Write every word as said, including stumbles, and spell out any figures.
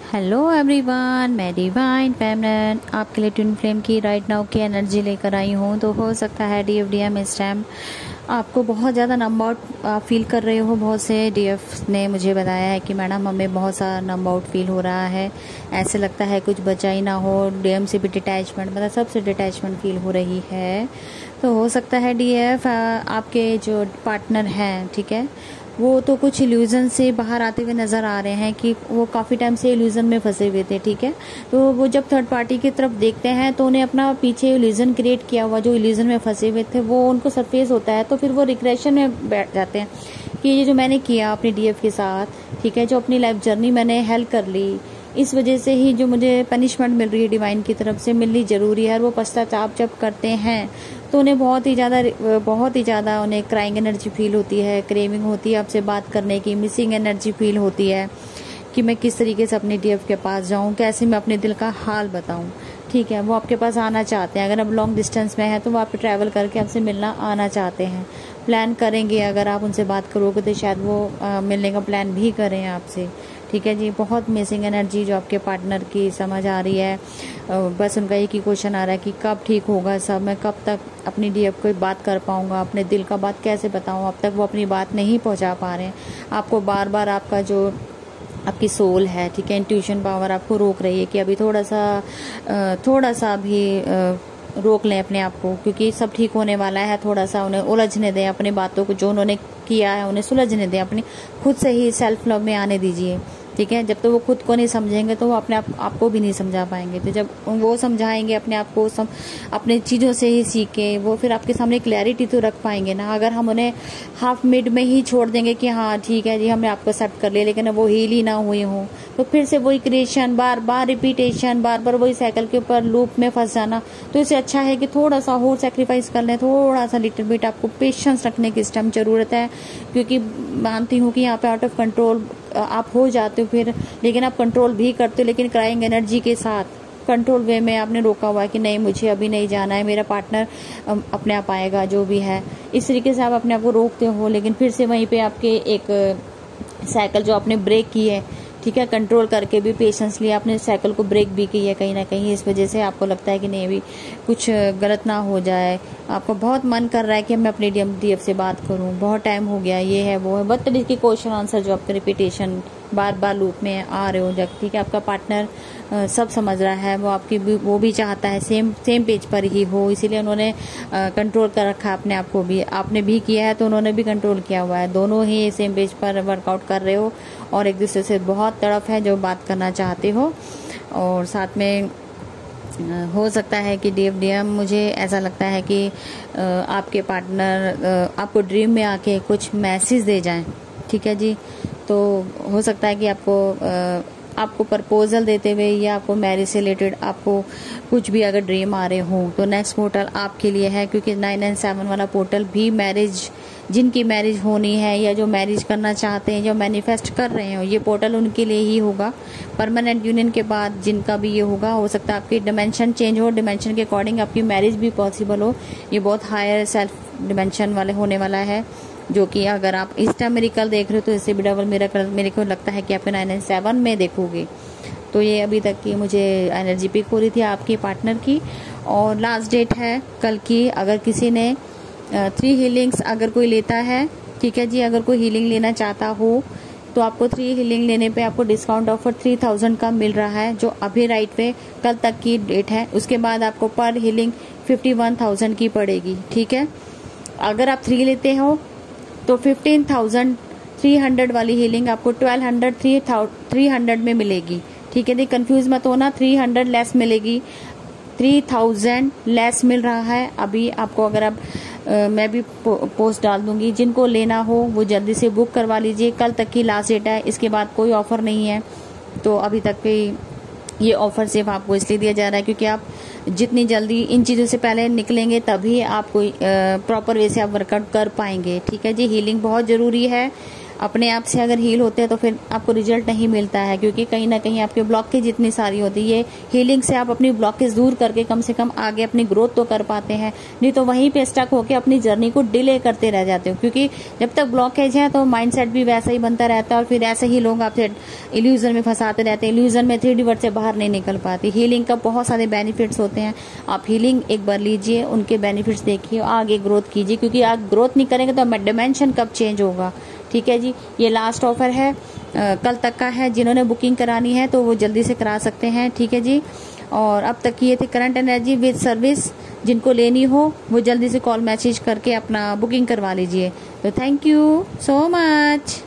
Hello everyone, मैं divine feminine आपके लिए ट्विन फ्लेम की राइट नाउ की एनर्जी लेकर आई हूँ। तो हो सकता है डी एफ डी एम इस टाइम आपको बहुत ज़्यादा नंबर आउट आप फील कर रहे हो। बहुत से डी एफ ने मुझे बताया है कि मैडम हमें बहुत सारा नंबर आउट फील हो रहा है, ऐसे लगता है कुछ बचा ही ना हो, डी एम से भी डिटैचमेंट, मतलब सबसे डिटैचमेंट फील हो रही है। तो हो सकता है डी एफ आपके जो पार्टनर हैं, ठीक है, वो तो कुछ इल्यूज़न से बाहर आते हुए नज़र आ रहे हैं कि वो काफ़ी टाइम से इल्यूज़न में फंसे हुए थे, ठीक है। तो वो जब थर्ड पार्टी की तरफ देखते हैं तो उन्हें अपना पीछे इल्यूज़न क्रिएट किया हुआ जो इल्यूज़न में फंसे हुए थे वो उनको सरफेस होता है, तो फिर वो रिग्रेशन में बैठ जाते हैं कि ये जो मैंने किया अपने डी एफ के साथ, ठीक है, जो अपनी लाइफ जर्नी मैंने हेल्प कर ली, इस वजह से ही जो मुझे पनिशमेंट मिल रही है डिवाइन की तरफ से मिलनी ज़रूरी है। और वो पश्चाताप जब करते हैं तो उन्हें बहुत ही ज़्यादा बहुत ही ज़्यादा उन्हें क्राइंग एनर्जी फील होती है, क्रेविंग होती है आपसे बात करने की, मिसिंग एनर्जी फील होती है कि मैं किस तरीके से अपने डी एफ के पास जाऊं, कैसे मैं अपने दिल का हाल बताऊं, ठीक है। वो आपके पास आना चाहते हैं, अगर आप लॉन्ग डिस्टेंस में है तो वो आप ट्रैवल करके आपसे मिलना आना चाहते हैं, प्लान करेंगे। अगर आप उनसे बात करोगे तो शायद वो आ, मिलने का प्लान भी करें आपसे, ठीक है जी। बहुत मिसिंग एनर्जी जो आपके पार्टनर की समझ आ रही है। बस उनका एक ही क्वेश्चन आ रहा है कि कब ठीक होगा सब, मैं कब तक अपनी डी एफ को बात कर पाऊंगा, अपने दिल का बात कैसे बताऊं। अब तक वो अपनी बात नहीं पहुंचा पा रहे हैं, आपको बार बार आपका जो आपकी सोल है, ठीक है, इंट्यूशन पावर आपको रोक रही है कि अभी थोड़ा सा थोड़ा सा भी रोक लें अपने आप को, क्योंकि सब ठीक होने वाला है। थोड़ा सा उन्हें उलझने दें अपनी बातों को, जो उन्होंने किया है उन्हें सुलझने दें, अपनी खुद से ही सेल्फ लव में आने दीजिए, ठीक है। जब तो वो खुद को नहीं समझेंगे तो वो अपने आप आपको भी नहीं समझा पाएंगे। तो जब वो समझाएंगे अपने आप को, सम, अपने चीज़ों से ही सीखे, वो फिर आपके सामने क्लैरिटी तो रख पाएंगे ना। अगर हम उन्हें हाफ मिड में ही छोड़ देंगे कि हाँ ठीक है जी हमने आपको एक्सेप्ट कर लिया, लेकिन वो हील ही ना हुए हों, तो फिर से वही क्रिएशन, बार बार रिपीटेशन, बार बार वही साइकिल के ऊपर लूप में फंस जाना। तो इससे अच्छा है कि थोड़ा सा और सेक्रीफाइस कर लें, थोड़ा सा लिटिल बिट आपको पेशेंस रखने की इस टाइम ज़रूरत है, क्योंकि मानती हूँ कि यहाँ पे आउट ऑफ कंट्रोल आप हो जाते हो फिर, लेकिन आप कंट्रोल भी करते हो, लेकिन क्राइंग एनर्जी के साथ कंट्रोल वे में आपने रोका हुआ है कि नहीं मुझे अभी नहीं जाना है, मेरा पार्टनर अपने आप आएगा, जो भी है। इस तरीके से आप अपने आप को रोकते हो, लेकिन फिर से वहीं पे आपके एक साइकिल जो आपने ब्रेक की है, ठीक है, कंट्रोल करके भी पेशेंस लिया, आपने साइकिल को ब्रेक भी की है कहीं ना कहीं। इस वजह से आपको लगता है कि नहीं अभी कुछ गलत ना हो जाए, आपको बहुत मन कर रहा है कि मैं अपने डी डी एफ से बात करूं, बहुत टाइम हो गया, ये है वो है, बदतमीज के क्वेश्चन आंसर जो आपके रिपीटेशन बार बार लूप में आ रहे हो जब, ठीक है। आपका पार्टनर सब समझ रहा है, वो आपकी भी, वो भी चाहता है सेम सेम पेज पर ही हो, इसीलिए उन्होंने कंट्रोल कर रखा है अपने आप को भी, आपने भी किया है तो उन्होंने भी कंट्रोल किया हुआ है। दोनों ही सेम पेज पर वर्कआउट कर रहे हो और एक दूसरे से बहुत तड़प है जो बात करना चाहते हो। और साथ में हो सकता है कि डी एफ डी एम, मुझे ऐसा लगता है कि आपके पार्टनर आपको ड्रीम में आके कुछ मैसेज दे जाएं, ठीक है जी। तो हो सकता है कि आपको आपको प्रपोजल देते हुए या आपको मैरिज से रिलेटेड आपको कुछ भी अगर ड्रीम आ रहे हो तो नेक्स्ट पोर्टल आपके लिए है, क्योंकि नाइन नाइन सेवन वाला पोर्टल भी मैरिज, जिनकी मैरिज होनी है या जो मैरिज करना चाहते हैं, जो मैनिफेस्ट कर रहे हो, ये पोर्टल उनके लिए ही होगा। परमानेंट यूनियन के बाद जिनका भी ये होगा, हो सकता है आपकी डिमेंशन चेंज हो, डिमेंशन के अकॉर्डिंग आपकी मैरिज भी पॉसिबल हो। ये बहुत हायर सेल्फ डिमेंशन वाले होने वाला है, जो कि अगर आप इस टाइम मिरेकल देख रहे हो तो इससे भी डबल मिरेकल मेरे को लगता है कि आप नाइन नाइन सेवन में देखोगे। तो ये अभी तक की मुझे एनर्जी पिक हो रही थी आपके पार्टनर की, और लास्ट डेट है कल की। अगर किसी ने थ्री हीलिंग्स अगर कोई लेता है, ठीक है जी, अगर कोई हीलिंग लेना चाहता हो तो आपको थ्री हीलिंग लेने पे आपको डिस्काउंट ऑफर थ्री थाउजेंड का मिल रहा है, जो अभी राइट पे कल तक की डेट है। उसके बाद आपको पर हीलिंग फिफ्टी वन थाउजेंड की पड़ेगी, ठीक है। अगर आप थ्री लेते हो तो फिफ्टीन थाउजेंड थ्री हंड्रेड वाली हीलिंग आपको twelve hundred three three hundred में मिलेगी, ठीक है। नहीं कंफ्यूज मत होना, थ्री हंड्रेड लेस मिलेगी, थ्री थाउजेंड लेस मिल रहा है अभी आपको। अगर आप आ, मैं भी पो, पोस्ट डाल दूंगी, जिनको लेना हो वो जल्दी से बुक करवा लीजिए, कल तक की लास्ट डेट है, इसके बाद कोई ऑफर नहीं है। तो अभी तक की ये ऑफर सिर्फ आपको इसलिए दिया जा रहा है क्योंकि आप जितनी जल्दी इन चीज़ों से पहले निकलेंगे तभी आप कोई प्रॉपर वे से आप वर्कआउट कर पाएंगे, ठीक है जी। हीलिंग बहुत ज़रूरी है, अपने आप से अगर हील होते हैं तो फिर आपको रिजल्ट नहीं मिलता है, क्योंकि कहीं ना कहीं आपके ब्लॉकेज जितनी सारी होती है, ये हीलिंग से आप अपनी ब्लॉकेज दूर करके कम से कम आगे अपनी ग्रोथ तो कर पाते हैं, नहीं तो वहीं पे स्टक होकर अपनी जर्नी को डिले करते रह जाते हो। क्योंकि जब तक ब्लॉकेज है तो माइंडसेट भी वैसा ही बनता रहता है और फिर ऐसे ही लोग आपसे इल्यूजन में फंसाते रहते हैं, इल्यूजन में थ्री डी वर्ड से बाहर नहीं निकल पाती। हीलिंग का बहुत सारे बेनिफिट्स होते हैं, आप हीलिंग एक बार लीजिए, उनके बेनिफिट्स देखिए, आगे ग्रोथ कीजिए, क्योंकि आप ग्रोथ नहीं करेंगे तो डिमेंशन कब चेंज होगा। ठीक है जी, ये लास्ट ऑफर है, आ, कल तक का है। जिन्होंने बुकिंग करानी है तो वो जल्दी से करा सकते हैं। ठीक है जी, और अब तक ये थे करंट एनर्जी विद सर्विस, जिनको लेनी हो वो जल्दी से कॉल मैसेज करके अपना बुकिंग करवा लीजिए। तो थैंक यू सो मच।